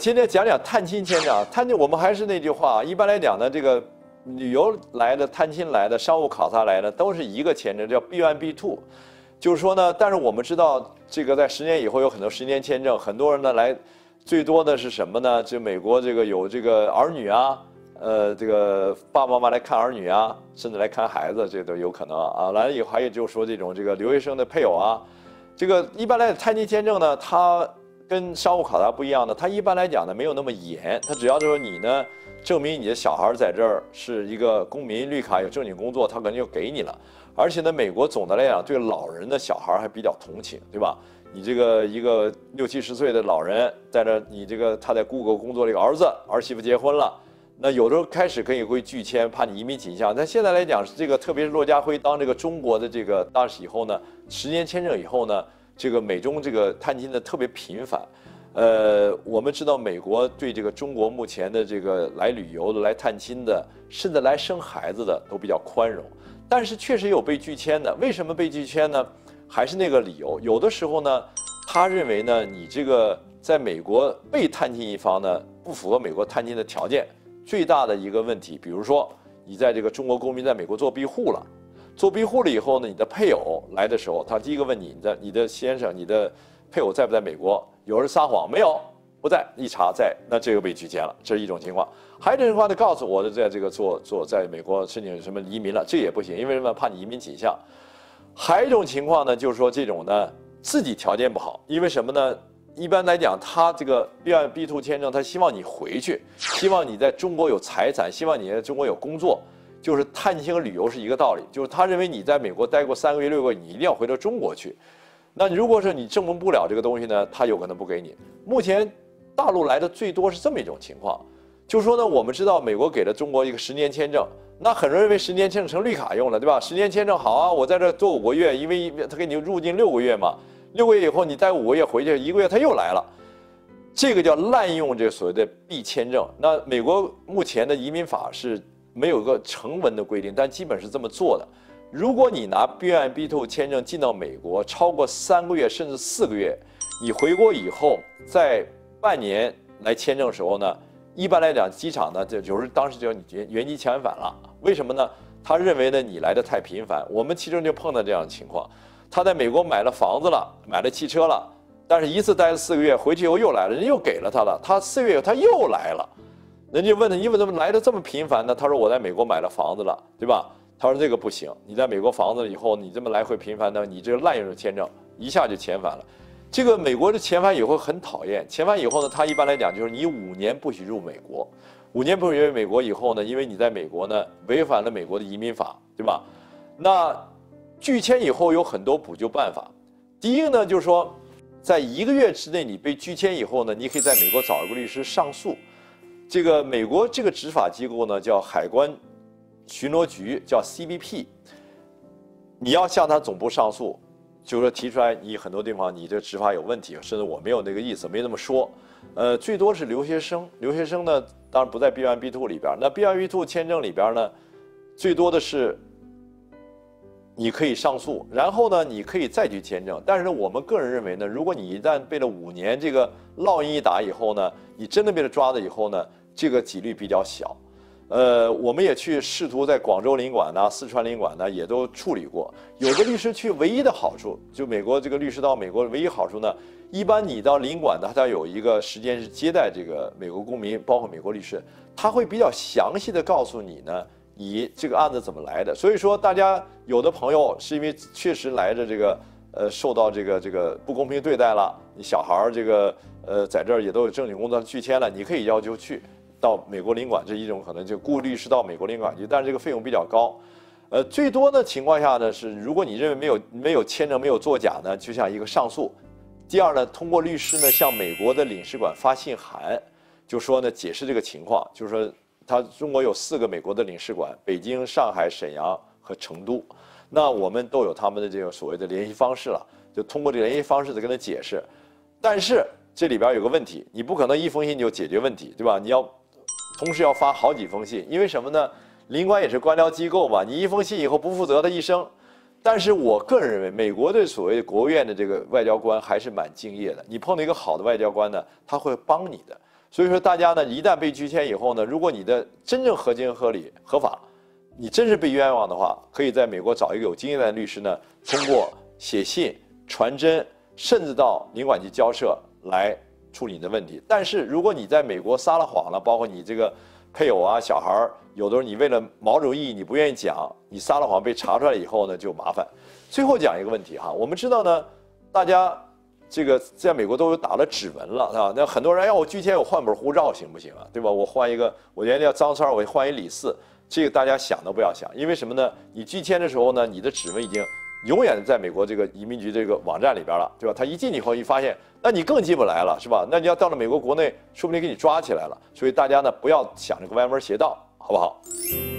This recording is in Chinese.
今天讲讲探亲签证。探亲，我们还是那句话，一般来讲呢，这个旅游来的、探亲来的、商务考察来的，都是一个签证，叫 B1、B2。就是说呢，但是我们知道，这个在10年以后有很多10年签证，很多人呢来，最多的是什么呢？就美国这个有这个儿女啊，这个爸爸妈妈来看儿女啊，甚至来看孩子，这都有可能啊。来了以后，还有就是说这种这个留学生的配偶啊，这个一般来讲探亲签证呢，它跟商务考察不一样的，它一般来讲呢没有那么严，它只要就是说你呢证明你的小孩在这儿是一个公民，绿卡有正经工作，他可能就给你了。而且呢，美国总的来讲对老人的小孩还比较同情，对吧？你这个一个60、70岁的老人在这，你这个他在 Google 工作的一个儿媳妇结婚了，那有的时候开始可以会拒签，怕你移民倾向。但现在来讲，这个特别是骆家辉当这个中国的这个大使以后呢，10年签证以后呢，这个美中这个探亲的特别频繁。我们知道美国对这个中国目前的这个来旅游的、来探亲的，甚至来生孩子的都比较宽容。但是确实有被拒签的，为什么被拒签呢？还是那个理由，有的时候呢，他认为呢，你这个在美国被探亲一方呢，不符合美国探亲的条件。最大的一个问题，比如说你在这个中国公民在美国做庇护了，做庇护了以后呢，你的配偶来的时候，他第一个问你的先生、你的配偶在不在美国？有人撒谎，没有，不在，一查在，那这个被拒签了，这是一种情况。还有一种情况呢，告诉我的在这个在美国申请什么移民了，这也不行，因为什么？怕你移民倾向。还有一种情况呢，就是说这种呢自己条件不好，因为什么呢？一般来讲，他这个 B1、B2 签证，他希望你回去，希望你在中国有财产，希望你在中国有工作，就是探亲和旅游是一个道理，就是他认为你在美国待过3个月、6个月，你一定要回到中国去。那如果是你证明不了这个东西呢，他有可能不给你。目前大陆来的最多是这么一种情况，就是说呢，我们知道美国给了中国一个10年签证，那很多人认为10年签证成绿卡用了，对吧？10年签证好啊，我在这做5个月，因为他给你入境6个月嘛，6个月以后你待5个月回去1个月他又来了，这个叫滥用这个所谓的 B 签证。那美国目前的移民法是没有个成文的规定，但基本是这么做的。如果你拿 B1、B2 签证进到美国超过3个月甚至4个月，你回国以后在半年来签证的时候呢，一般来讲机场呢就是当时就你原机遣返了。为什么呢？他认为呢你来的太频繁。我们其中就碰到这样的情况，他在美国买了房子了，买了汽车了，但是一次待了4个月，回去以后又来了，人家又给了他了，他4个月以后他又来了，人家问他你怎么来的这么频繁呢？他说我在美国买了房子了，对吧？他说这个不行，你在美国房子以后，你这么来回频繁的，你这个滥用签证，一下就遣返了。这个美国的遣返以后很讨厌，遣返以后呢，他一般来讲就是你5年不许入美国，5年不许入美国以后呢，因为你在美国呢违反了美国的移民法，对吧？那拒签以后有很多补救办法。第一个呢，就是说，在1个月之内你被拒签以后呢，你可以在美国找一个律师上诉。这个美国这个执法机构呢叫海关巡逻局，叫 CBP， 你要向他总部上诉，就是说提出来你很多地方你这执法有问题，甚至我没有那个意思，没那么说。最多是留学生，留学生呢当然不在 B1、B2 里边。那 B1、B2 签证里边呢，最多的是你可以上诉，然后呢你可以再去签证。但是呢，我们个人认为呢，如果你一旦被了5年这个烙印一打以后呢，你真的被他抓了以后呢，这个几率比较小。我们也去试图在广州领馆呐、四川领馆呢，也都处理过。有的律师去唯一的好处，就美国这个律师到美国唯一好处呢，一般你到领馆呢，他有一个时间是接待这个美国公民，包括美国律师，他会比较详细的告诉你呢，你这个案子怎么来的。所以说，大家有的朋友是因为确实来着这个受到这个不公平对待了，你小孩儿这个在这儿也都有正经工作拒签了，你可以要求去到美国领馆，这一种可能就雇律师到美国领馆去，但是这个费用比较高。最多的情况下呢是，如果你认为没有签证没有作假呢，就像一个上诉。第二呢，通过律师呢向美国的领事馆发信函，就说呢解释这个情况，就是说中国有4个美国的领事馆，北京、上海、沈阳和成都，那我们都有他们的这个所谓的联系方式了，就通过这个联系方式再跟他解释。但是这里边有个问题，你不可能一封信就解决问题，对吧？你要同时要发好几封信，因为什么呢？领馆也是官僚机构嘛，你一封信以后不负责他一生。但是我个人认为，美国的所谓国务院的这个外交官还是蛮敬业的。你碰到一个好的外交官呢，他会帮你的。 所以说大家呢一旦被拒签以后呢，如果你的真正合情合理合法，你真是被冤枉的话，可以在美国找一个有经验的律师呢，通过写信、传真，甚至到领馆局交涉来处理你的问题。但是如果你在美国撒了谎了，包括你这个配偶啊、小孩儿，有的时候你为了毛主义你不愿意讲，你撒了谎被查出来以后呢就麻烦。最后讲一个问题哈，我们知道呢，大家这个在美国都有打了指纹了啊，那很多人要我拒签我换本护照行不行啊？对吧？我换一个，我原来叫张三，我换一李四，这个大家想都不要想，因为什么呢？你拒签的时候呢，你的指纹已经永远在美国这个移民局这个网站里边了，对吧？他一进以后一发现，那你更进不来了，是吧？那你要到了美国国内，说不定给你抓起来了。所以大家呢不要想这个歪门邪道，好不好？